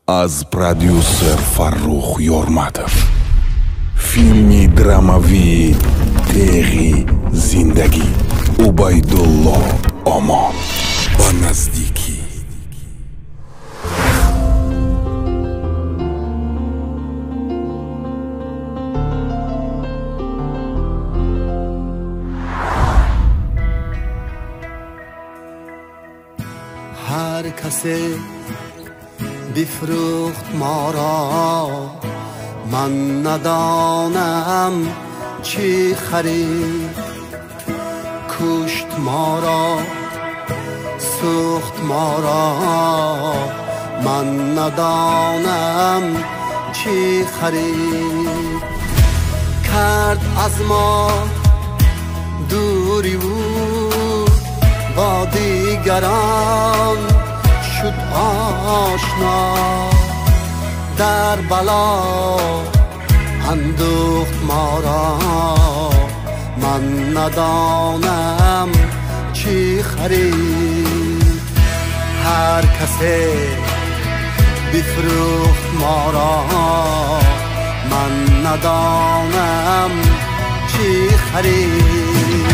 از پرودیوسر فرخ یورماتов فیلمی دراماوی تیغی زندگی عبیدالله امان با نزدیکی. هر کسی بفروخت ما را، من ندانم چی خرید. کشت ما را، سوخت ما را، من ندانم چی خرید. کرد از ما دوری بود، با دیگران شد آشنا. در بلا اندوخت ما را، من ندانم چی خرید. هر کسی بفروخت ما را، من ندانم چی خرید.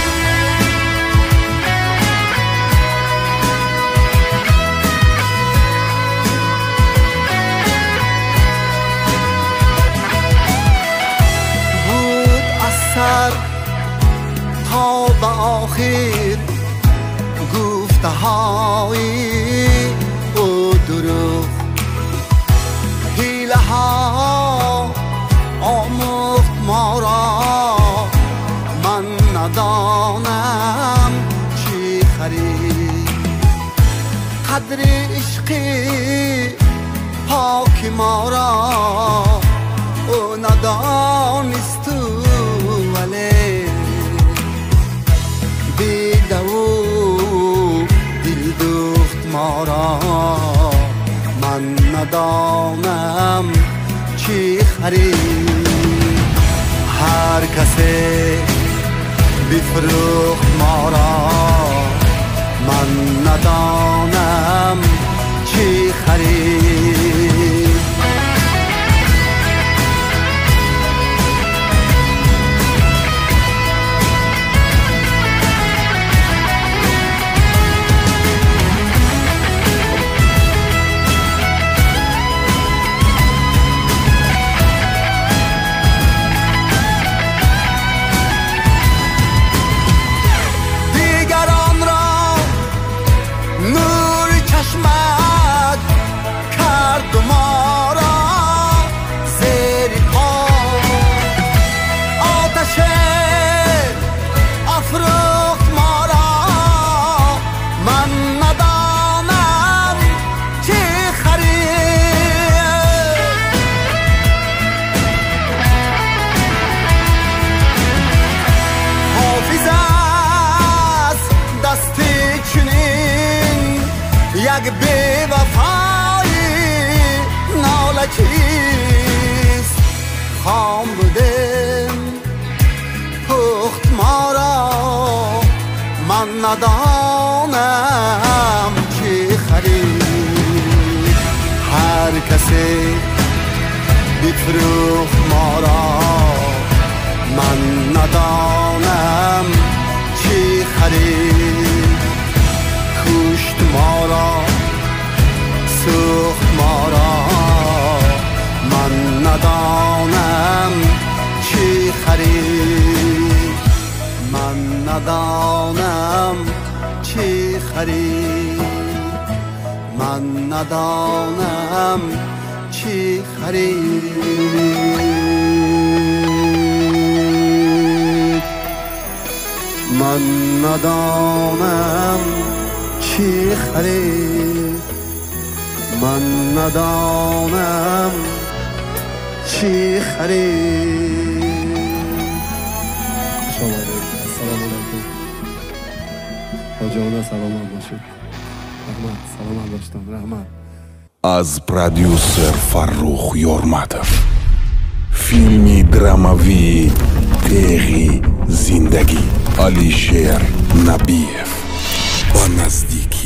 تا به آخر گفته های او دروغ، حیله ها آموخت ما را، من ندانم چی خرید. قدر عشقی پاک ما را او ندانست، ولی دیده او دل دوخت ما را، من ندانم چی خرید. هر کسی بفروخت ما را، من ندانم چی خرید. یک بی وفایی ناله چیست. خام بودم پخت ما را، من ندانم چی خرید. هر کسی بفروخت ما را، من ندانم چی خرید. کشت ما را، سوخت ما را، من ندانم چی خرید. من ندانم چی خرید. من ندانم چی خرید. من ندانم چی خرید. من ندانم چی خرید. السلام علیکم. با جان سلام باشید. رحمت. سلام داشتم. رحمت. از پرودیوسر فرخ یورماتov فیلمی دراماوی تیغی زندگی علیشیر نبیев با نزدیکی.